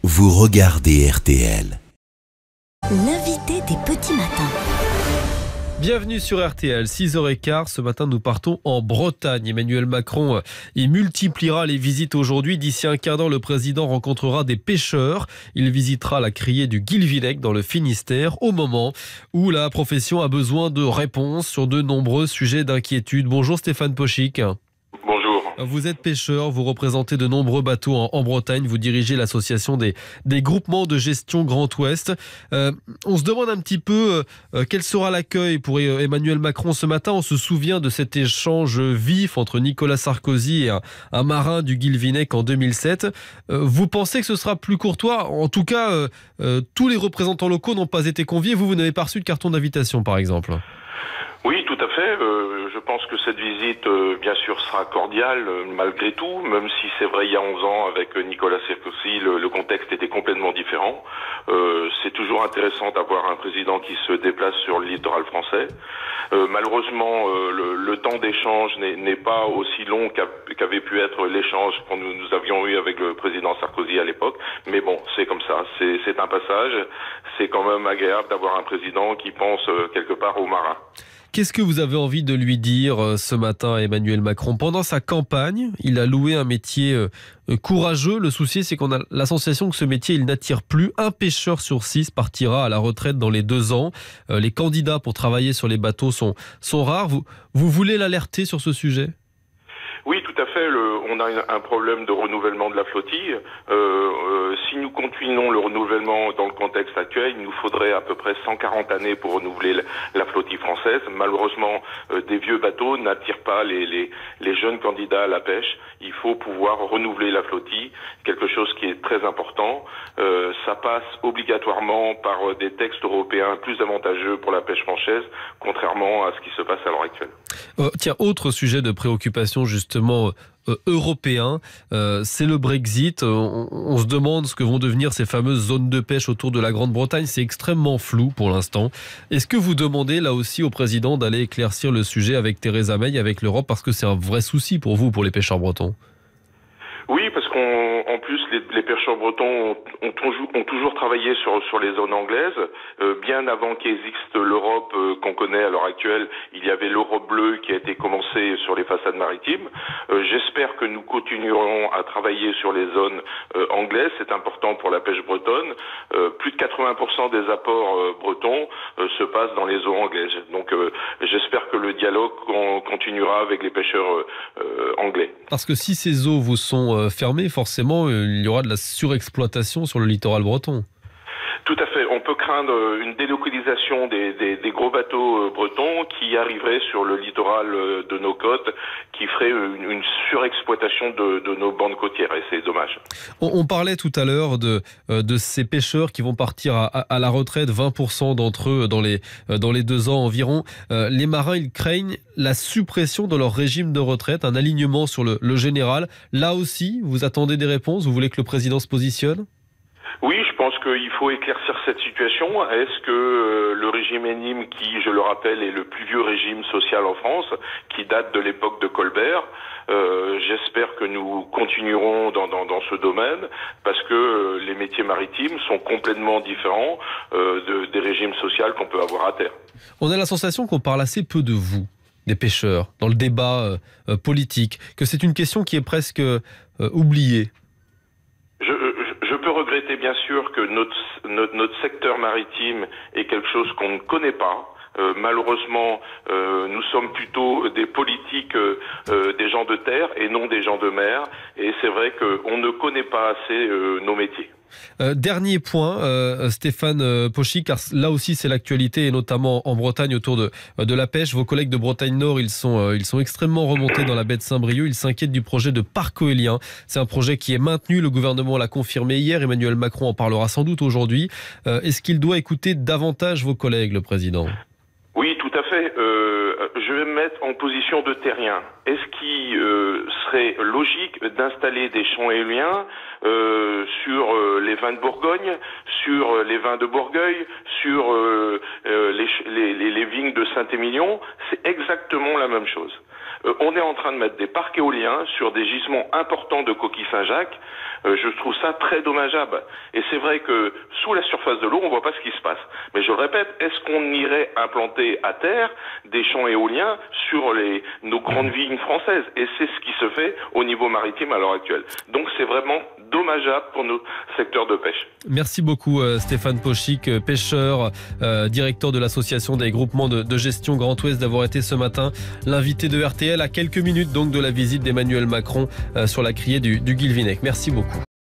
Vous regardez RTL. L'invité des petits matins. Bienvenue sur RTL, 6h15. Ce matin, nous partons en Bretagne. Emmanuel Macron y multipliera les visites aujourd'hui. D'ici un quart d'heure, le président rencontrera des pêcheurs. Il visitera la criée du Guilvinec dans le Finistère, au moment où la profession a besoin de réponses sur de nombreux sujets d'inquiétude. Bonjour Stéphane Pochic. Bonjour. Vous êtes pêcheur, vous représentez de nombreux bateaux en Bretagne, vous dirigez l'association des groupements de gestion Grand Ouest. On se demande un petit peu quel sera l'accueil pour Emmanuel Macron ce matin. On se souvient de cet échange vif entre Nicolas Sarkozy et un marin du Guilvinec en 2007. Vous pensez que ce sera plus courtois? En tout cas, tous les représentants locaux n'ont pas été conviés. Vous n'avez pas reçu de carton d'invitation, par exemple. Oui, tout à fait. Je pense que cette visite, bien sûr, sera cordiale malgré tout, même si c'est vrai, il y a 11 ans, avec Nicolas Sarkozy, le contexte était complètement différent. C'est toujours intéressant d'avoir un président qui se déplace sur le littoral français. Malheureusement, le temps d'échange n'est pas aussi long qu'avait pu être l'échange que nous avions eu avec le président Sarkozy à l'époque. Mais bon, c'est comme ça. C'est un passage. C'est quand même agréable d'avoir un président qui pense quelque part aux marins. Qu'est-ce que vous avez envie de lui dire ce matin à Emmanuel Macron? Pendant sa campagne, il a loué un métier courageux. Le souci, c'est qu'on a la sensation que ce métier, il n'attire plus. Un pêcheur sur 6 partira à la retraite dans les 2 ans. Les candidats pour travailler sur les bateaux sont rares. Vous voulez l'alerter sur ce sujet? Oui, tout à fait. On a un problème de renouvellement de la flottille. Si nous continuons le renouvellement dans le contexte actuel, il nous faudrait à peu près 140 années pour renouveler la flottille française. Malheureusement, des vieux bateaux n'attirent pas les jeunes candidats à la pêche. Il faut pouvoir renouveler la flottille, quelque chose qui est très important. Ça passe obligatoirement par des textes européens plus avantageux pour la pêche française, contrairement à ce qui se passe à l'heure actuelle. Tiens, autre sujet de préoccupation justement européen, c'est le Brexit. On se demande ce que vont devenir ces fameuses zones de pêche autour de la Grande-Bretagne. C'est extrêmement flou pour l'instant. Est-ce que vous demandez là aussi au président d'aller éclaircir le sujet avec Theresa May, avec l'Europe, parce que c'est un vrai souci pour vous, pour les pêcheurs bretons? Oui, parce qu'en plus, les pêcheurs bretons ont toujours travaillé sur les zones anglaises. Bien avant qu'existe l'Europe qu'on connaît à l'heure actuelle, il y avait l'Europe bleue qui a été commencée sur les façades maritimes. J'espère que nous continuerons à travailler sur les zones anglaises. C'est important pour la pêche bretonne. Plus de 80% des apports bretons se passent dans les eaux anglaises. Donc j'espère que le dialogue continuera avec les pêcheurs anglais. Parce que si ces eaux vous sont fermées, forcément, il y aura de la surexploitation sur le littoral breton. Tout à fait. On peut craindre une délocalisation des gros bateaux bretons qui arriveraient sur le littoral de nos côtes, qui ferait une surexploitation de nos bandes côtières, et c'est dommage. On parlait tout à l'heure de ces pêcheurs qui vont partir à la retraite, 20% d'entre eux dans les 2 ans environ. Les marins, ils craignent la suppression de leur régime de retraite, un alignement sur le général. Là aussi, vous attendez des réponses? Vous voulez que le président se positionne? Oui, je pense qu'il faut éclaircir cette situation. Est-ce que le régime Enim, qui, je le rappelle, est le plus vieux régime social en France, qui date de l'époque de Colbert, j'espère que nous continuerons dans ce domaine, parce que les métiers maritimes sont complètement différents des régimes sociaux qu'on peut avoir à terre. On a la sensation qu'on parle assez peu de vous, des pêcheurs, dans le débat politique, que c'est une question qui est presque oubliée. Je peux regretter bien sûr que notre secteur maritime est quelque chose qu'on ne connaît pas. Malheureusement, nous sommes plutôt des politiques, des gens de terre et non des gens de mer. Et c'est vrai qu'on ne connaît pas assez nos métiers. Dernier point, Stéphane Pochic, car là aussi c'est l'actualité, et notamment en Bretagne autour de la pêche. Vos collègues de Bretagne Nord, ils sont extrêmement remontés dans la baie de Saint-Brieuc. Ils s'inquiètent du projet de parc éolien. C'est un projet qui est maintenu, le gouvernement l'a confirmé hier, Emmanuel Macron en parlera sans doute aujourd'hui. Est-ce qu'il doit écouter davantage vos collègues, le président ? Oui, tout à fait. Je vais me mettre en position de terrien. Est-ce qu'il serait logique d'installer des champs éoliens sur les vins de Bourgogne, sur les vins de Bourgueil, sur les vignes de Saint-Émilion? C'est exactement la même chose. On est en train de mettre des parcs éoliens sur des gisements importants de coquilles Saint-Jacques. Je trouve ça très dommageable. Et c'est vrai que sous la surface de l'eau, on voit pas ce qui se passe. Mais je le répète, est-ce qu'on irait implanter à terre des champs éoliens sur nos grandes vignes françaises? Et c'est ce qui se fait au niveau maritime à l'heure actuelle. Donc c'est vraiment dommageable pour nos secteurs de pêche. Merci beaucoup Stéphane Pochic, pêcheur, directeur de l'association des groupements de gestion Grand Ouest, d'avoir été ce matin l'invité de RTL à quelques minutes donc de la visite d'Emmanuel Macron sur la criée du Guilvinec. Merci beaucoup.